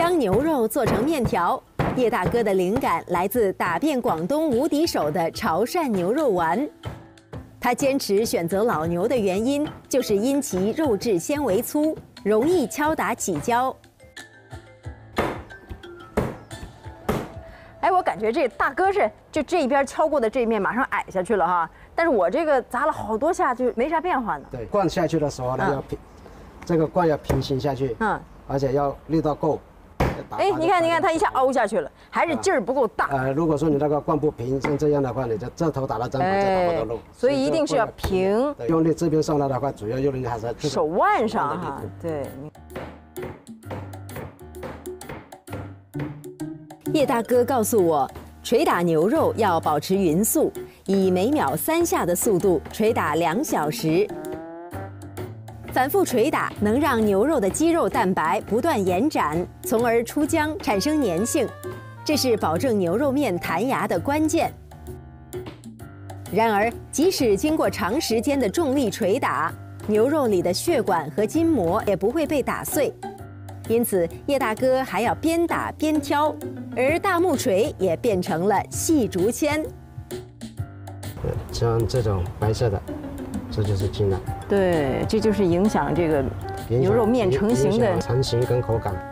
将牛肉做成面条。叶大哥的灵感来自打遍广东无敌手的潮汕牛肉丸。他坚持选择老牛的原因，就是因其肉质纤维粗，容易敲打起胶。 哎，我感觉这大哥是就这一边敲过的这一面马上矮下去了哈，但是我这个砸了好多下就没啥变化呢。 对，灌下去的时候呢，要平，这个灌要平行下去，而且要力道够。 哎，你看，它一下凹下去了，还是劲儿不够大。 如果说你那个灌不平，像这样的话，你就这头打到砧板，这打不到肉。 所以一定是要平。 用力这边上来的话，主要用力还是在手腕上哈。对。 叶大哥告诉我，捶打牛肉要保持匀速，以每秒3下的速度捶打2小时。反复捶打能让牛肉的肌肉蛋白不断延展，从而出浆产生粘性，这是保证牛肉面弹牙的关键。然而，即使经过长时间的重力捶打，牛肉里的血管和筋膜也不会被打碎。因此，叶大哥还要边打边挑，而大木锤也变成了细竹签。 像这种白色的，这就是筋了。 对，这就是影响这个牛肉面成型的成型跟口感。